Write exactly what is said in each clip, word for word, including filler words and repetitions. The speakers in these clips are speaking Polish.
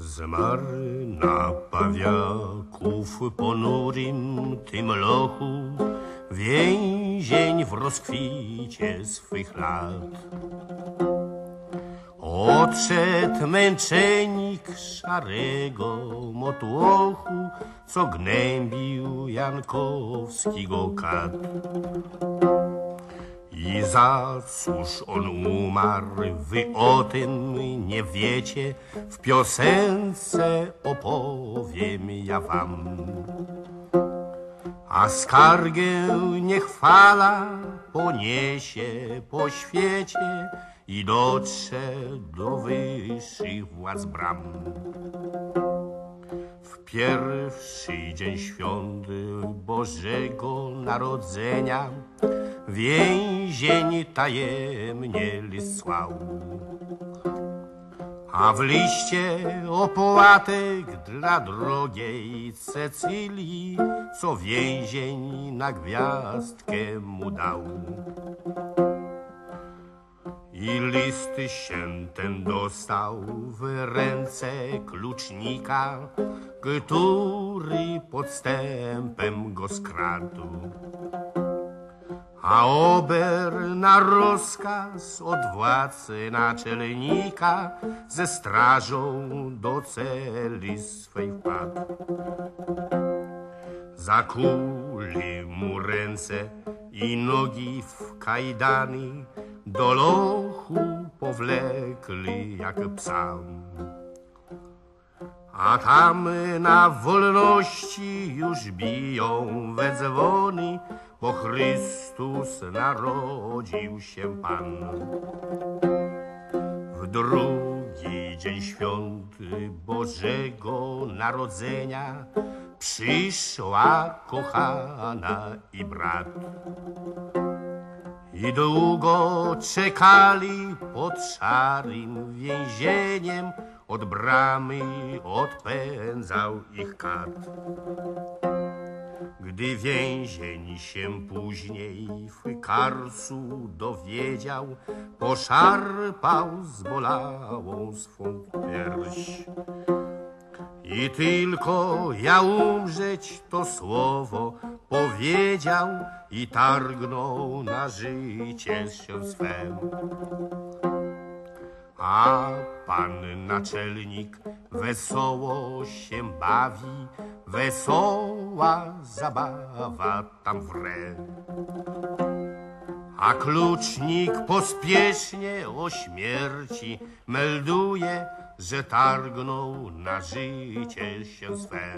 Zmarł na pawiaków ponurym tym lochu więzień w rozkwicie swych lat. Odszedł męczennik szarego motłochu, co gnębił Jankowskiego kat. I za cóż on umarł, wy o tym nie wiecie, w piosence opowiem ja wam. A skargę niech fala poniesie po świecie i dotrze do wyższych władz bram. W pierwszy dzień świąt Bożego Narodzenia więzień tajemnie list słał, a w liście opłatek dla drogiej Cecylii, co więzień na gwiazdkę mu dał. I list się ten dostał w ręce klucznika, który podstępem go skradł. A ober na rozkaz od władcy naczelnika ze strażą do celi swej wpadł. Zakuli mu ręce i nogi w kajdany, do lochu powlekli jak psa. A tam na wolności już biją we dzwony, bo Chrystus narodził się Pan. W drugi dzień świąt Bożego Narodzenia przyszła kochana i brat. I długo czekali pod szarym więzieniem, od bramy odpędzał ich kat. Gdy więzień się później w karcu dowiedział, poszarpał zbolałą swą pierś. I tylko ja umrzeć to słowo powiedział i targnął na życie się swe. A pan naczelnik wesoło się bawi, wesoła zabawa tam wre. A klucznik pospiesznie o śmierci melduje, że targnął na życie się swe.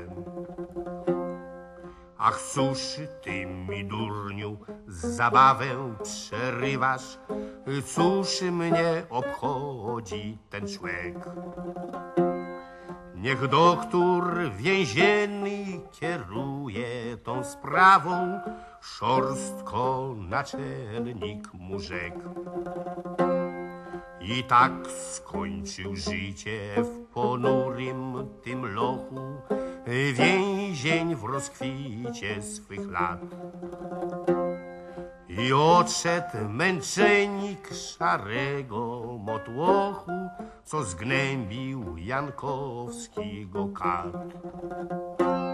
Ach, cóż ty mi, durniu, zabawę przerywasz, cóż mnie obchodzi ten człek? Niech doktor więzienny kieruje tą sprawą, szorstko naczelnik mu rzekł. I tak skończył życie w ponurym tym lochu więzień w rozkwicie swych lat. I odszedł męczennik szarego motłochu, co zgnębił Jankowskiego kat.